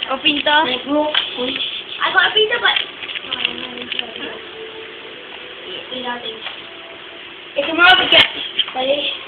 O, pinto. I got a pizza, but... It's tomorrow we get...